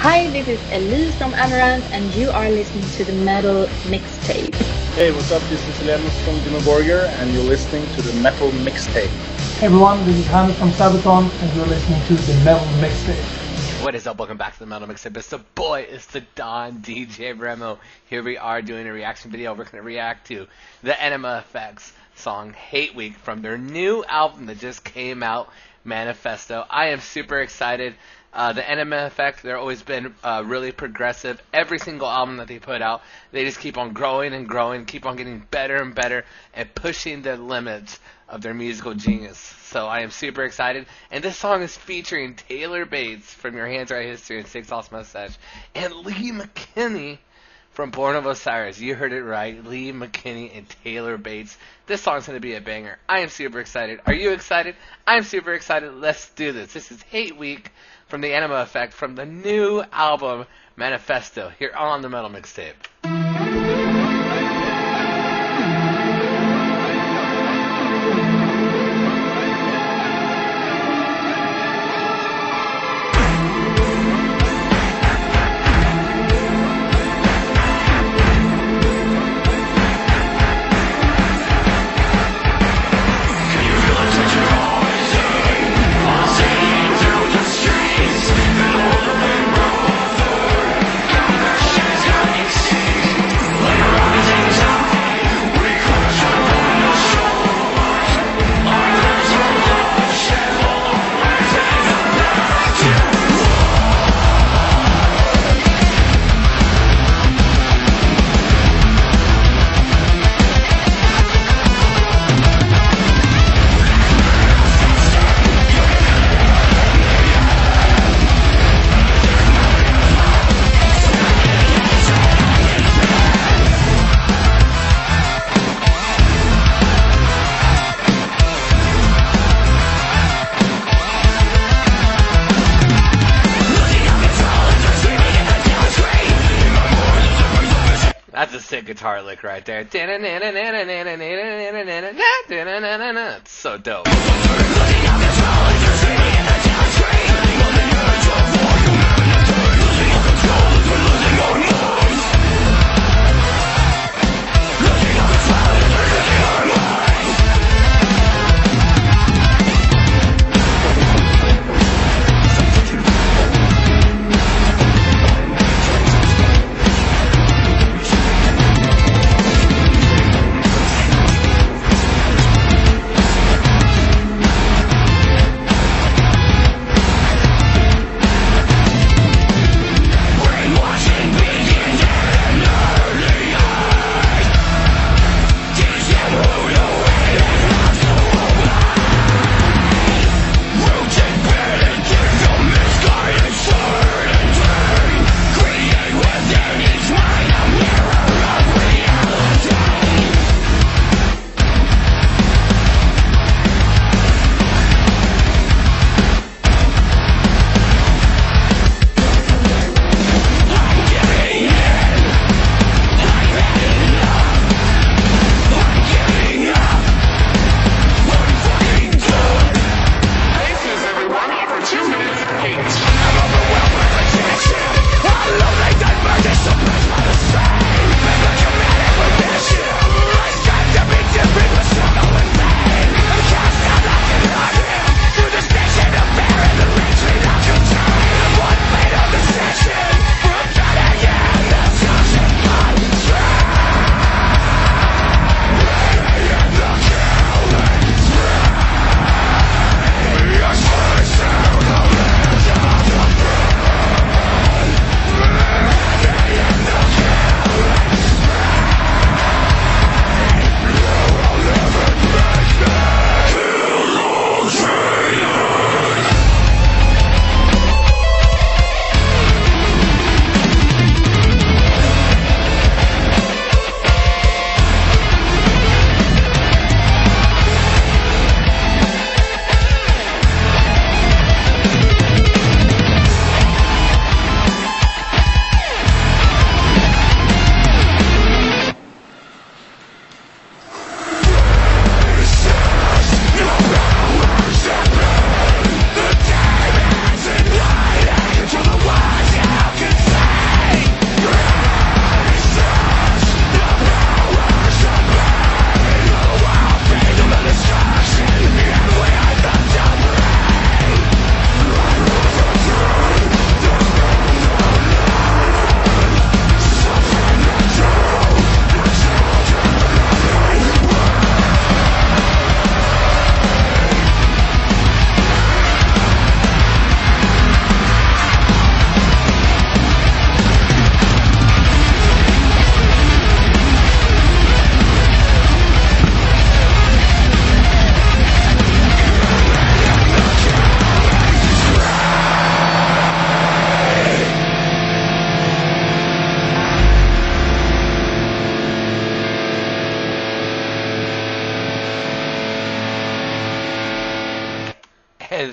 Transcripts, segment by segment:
Hi, this is Elise from Amaranth, and you are listening to the Metal Mixtape. Hey, what's up? This is Lenus from Dimmu Borgir, and you're listening to the Metal Mixtape. Hey everyone, this is Hannes from Sabaton, and you're listening to the Metal Mixtape. What is up? Welcome back to the Metal Mixtape. It's the boy, it's the Don DJ Remo. Here we are doing a reaction video. We're going to react to the Enema Effects song Hate Week from their new album that just came out, Manifesto. I am super excited. The Enema Effect, they've always been really progressive. Every single album that they put out, they just keep on growing and growing, keep on getting better and better, and pushing the limits of their musical genius. So I am super excited. And this song is featuring Taylor Bates from Your Hands Right History and Six Lost Mustache, and Lee McKinney from Born of Osiris. You heard it right. Lee McKinney and Taylor Bates. This song's going to be a banger. I am super excited. Are you excited? I'm super excited. Let's do this. This is Hate Week from the Enema Effect from the new album Manifesto here on the Metal Mixtape. That's a sick guitar lick right there. It's so dope.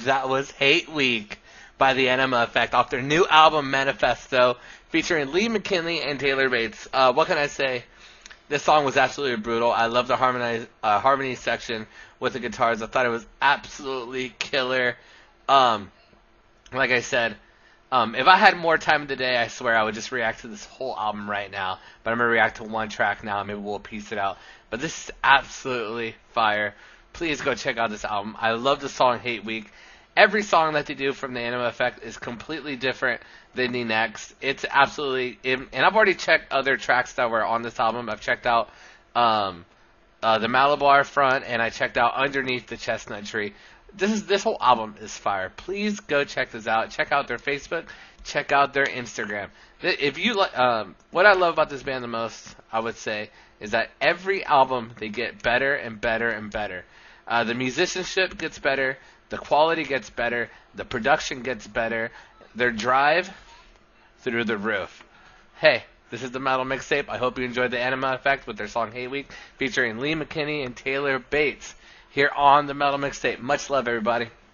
That was Hate Week by the Enema Effect off their new album Manifesto, featuring Lee McKinley and Taylor Bates. What can I say? This song was absolutely brutal. I love the harmony section with the guitars. I thought it was absolutely killer. Like I said, if I had more time today, I swear I would just react to this whole album right now. But I'm going to react to one track now, and maybe we'll piece it out. But this is absolutely fire. Please go check out this album. I love the song Hate Week. Every song that they do from the Enema Effect is completely different than the next. It's absolutely... And I've already checked other tracks that were on this album. I've checked out the Malabar Front, and I checked out Underneath the Chestnut Tree. This whole album is fire. Please go check this out. Check out their Facebook. Check out their Instagram. If you like, what I love about this band the most, I would say, is that every album they get better and better and better. The musicianship gets better. The quality gets better. The production gets better. Their drive through the roof. Hey, this is the Metal Mixtape. I hope you enjoyed the Enema Effect with their song Hate Week, featuring Lee McKinney and Taylor Bates here on the Metal Mixtape. Much love, everybody.